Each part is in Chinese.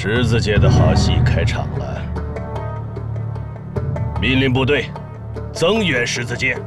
十字街的好戏开场了，命令部队增援十字街。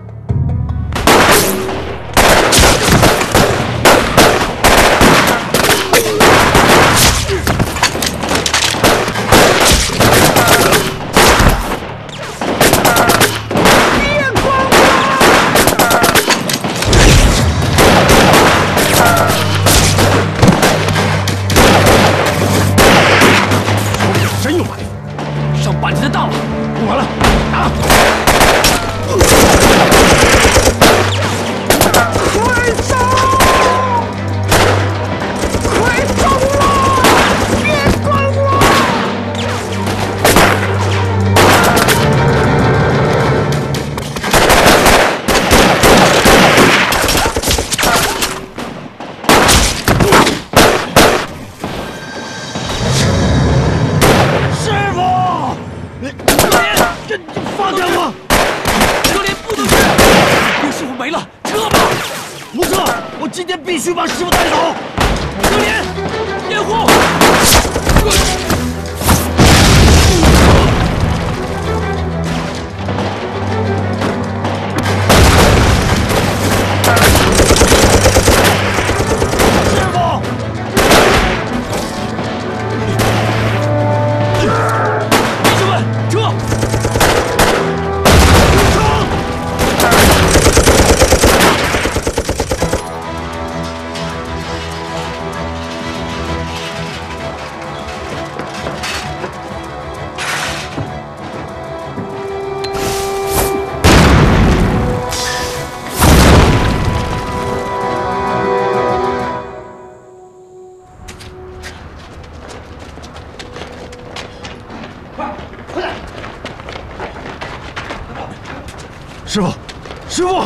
师傅，师傅，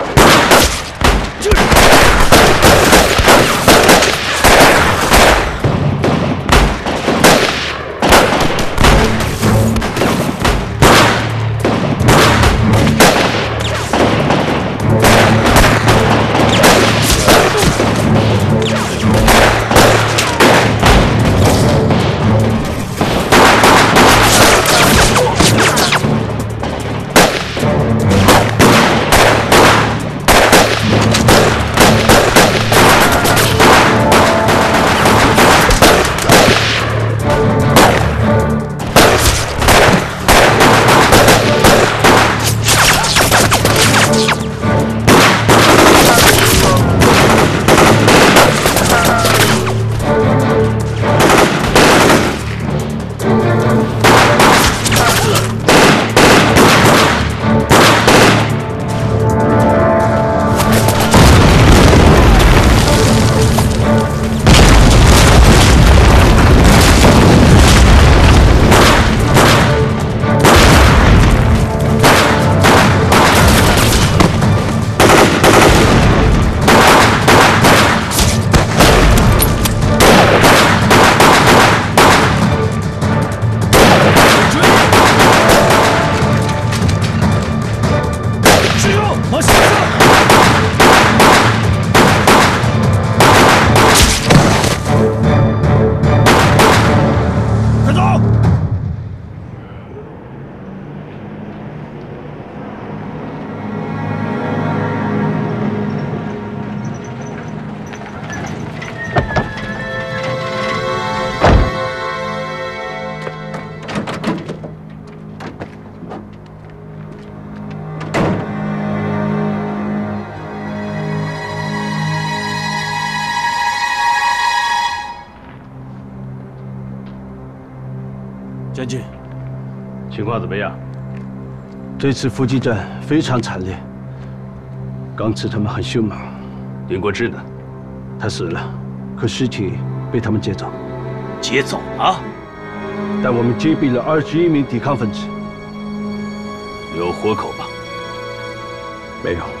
将军， 情况怎么样？ 这次伏击战非常惨烈，钢刺他们很凶猛。 林国志呢？ 他死了，可尸体被他们接走。 接走了？ 但我们击毙了21名抵抗分子。 有活口吗？ 没有。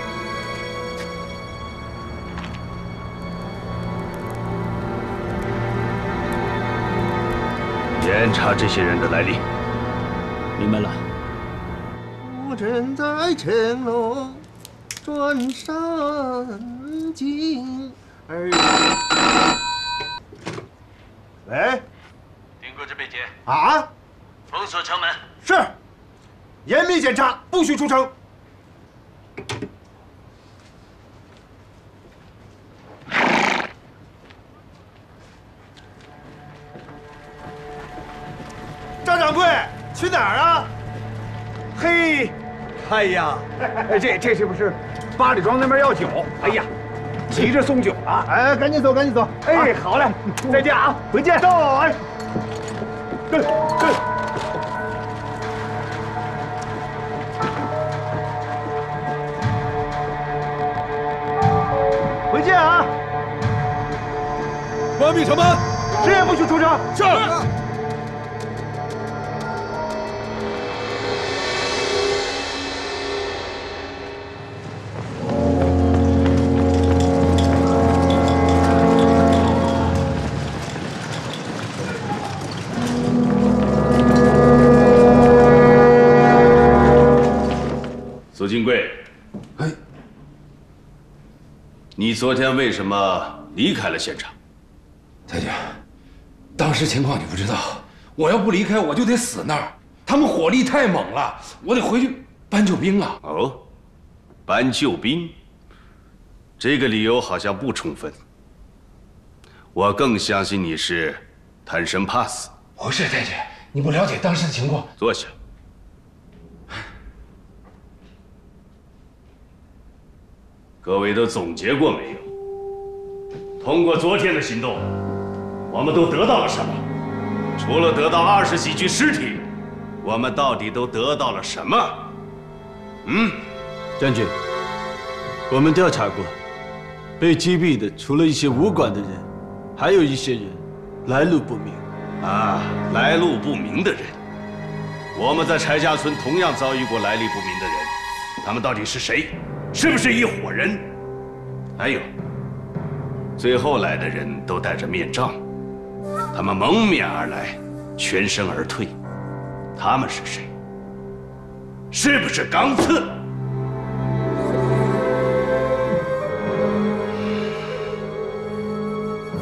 严查这些人的来历。 明白了。 我正在城楼转山径而。喂， 啊， 封锁城门。 是，严密检查，不许出城。张掌柜，去哪儿啊？ 嘿，哎呀，这是不是八里庄那边要酒？哎呀，急着送酒啊！ 哎，赶紧走，赶紧走。 哎，好嘞，再见啊，回见。 走，哎，对。回见啊！ 关闭城门， 谁也不许出城。 是。 苏金贵， 哎， 你昨天为什么离开了现场？ 太监，当时情况你不知道，我要不离开，我就得死那儿。他们火力太猛了，我得回去搬救兵啊。 哦，搬救兵，这个理由好像不充分。我更相信你是贪生怕死。 不是太监，你不了解当时的情况。 坐下。各位都总结过没有？通过昨天的行动，我们都得到了什么？除了得到20几具尸体，我们到底都得到了什么？ 将军，我们调查过，被击毙的除了一些武馆的人，还有一些人来路不明。 啊，来路不明的人，我们在柴家村同样遭遇过来历不明的人，他们到底是谁？是不是一伙人？还有，最后来的人都戴着面罩，他们蒙面而来，全身而退，他们是谁？是不是钢刺？